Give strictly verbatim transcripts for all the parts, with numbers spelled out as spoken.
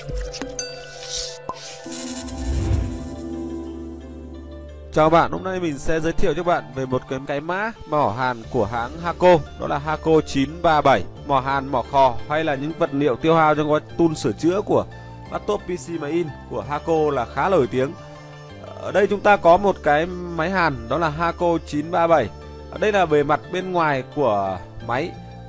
Chào bạn, hôm nay mình sẽ giới thiệu cho bạn về một cái cái mã mỏ hàn của hãng Haco, đó là Haco chín ba bảy. Mỏ hàn, mỏ khò hay là những vật liệu tiêu hao trong quá tool sửa chữa của laptop pê xê máy in của Haco là khá nổi tiếng. Ở đây chúng ta có một cái máy hàn, đó là Haco chín ba bảy. Ở đây là bề mặt bên ngoài của máy.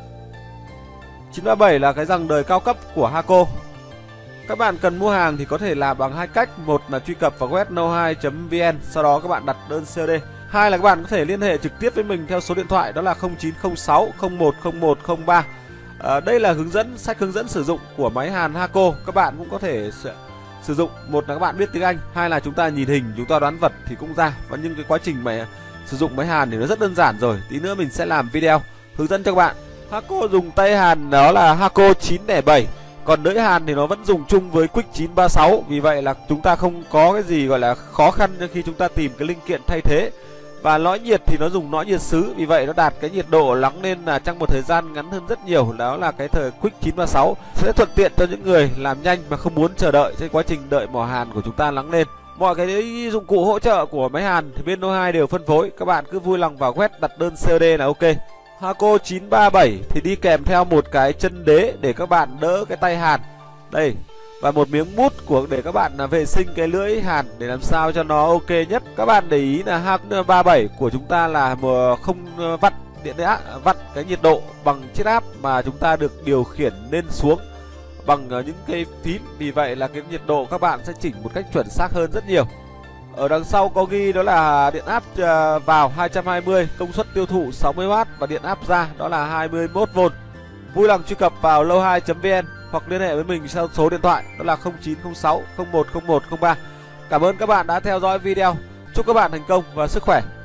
chín ba bảy là cái dòng đời cao cấp của Haco. Các bạn cần mua hàng thì có thể làm bằng hai cách. Một là truy cập vào web know hai chấm vn, sau đó các bạn đặt đơn xê ô đê. Hai là các bạn có thể liên hệ trực tiếp với mình theo số điện thoại, đó là không chín không sáu không một không một không ba. à, Đây là hướng dẫn, sách hướng dẫn sử dụng của máy hàn Haco. Các bạn cũng có thể sử dụng. Một là các bạn biết tiếng Anh, hai là chúng ta nhìn hình, chúng ta đoán vật thì cũng ra. Và nhưng cái quá trình mà sử dụng máy hàn thì nó rất đơn giản rồi. Tí nữa mình sẽ làm video hướng dẫn cho các bạn. Haco dùng tay hàn đó là Haco chín không bảy. Còn lưỡi hàn thì nó vẫn dùng chung với Quick chín ba sáu. Vì vậy là chúng ta không có cái gì gọi là khó khăn khi chúng ta tìm cái linh kiện thay thế. Và lõi nhiệt thì nó dùng lõi nhiệt sứ. Vì vậy nó đạt cái nhiệt độ nóng lên là trong một thời gian ngắn hơn rất nhiều. Đó là cái thời Quick chín ba sáu sẽ thuận tiện cho những người làm nhanh mà không muốn chờ đợi trên quá trình đợi mỏ hàn của chúng ta nóng lên. Mọi cái dụng cụ hỗ trợ của máy hàn thì bên know hai đều phân phối. Các bạn cứ vui lòng vào web đặt đơn xê ô đê là ok. Haco chín ba bảy thì đi kèm theo một cái chân đế để các bạn đỡ cái tay hàn đây, và một miếng mút của để các bạn vệ sinh cái lưỡi hàn để làm sao cho nó ok nhất. Các bạn để ý là Haco ba bảy của chúng ta là không vặn điện áp, vặn cái nhiệt độ bằng chiết áp mà chúng ta được điều khiển lên xuống bằng những cái phím. Vì vậy là cái nhiệt độ các bạn sẽ chỉnh một cách chuẩn xác hơn rất nhiều. Ở đằng sau có ghi đó là điện áp vào hai trăm hai mươi, công suất tiêu thụ sáu mươi oát và điện áp ra đó là hai mươi mốt vôn. Vui lòng truy cập vào know hai chấm vn hoặc liên hệ với mình theo số điện thoại đó là không chín không sáu không một không một không ba. Cảm ơn các bạn đã theo dõi video. Chúc các bạn thành công và sức khỏe.